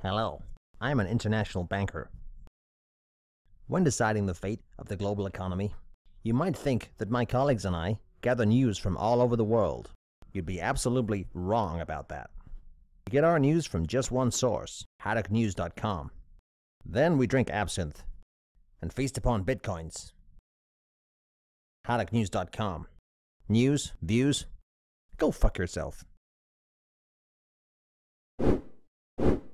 Hello, I am an international banker. When deciding the fate of the global economy, you might think that my colleagues and I gather news from all over the world. You'd be absolutely wrong about that. We get our news from just one source, haddocknews.com. Then we drink absinthe and feast upon bitcoins. haddocknews.com. News, views, go fuck yourself.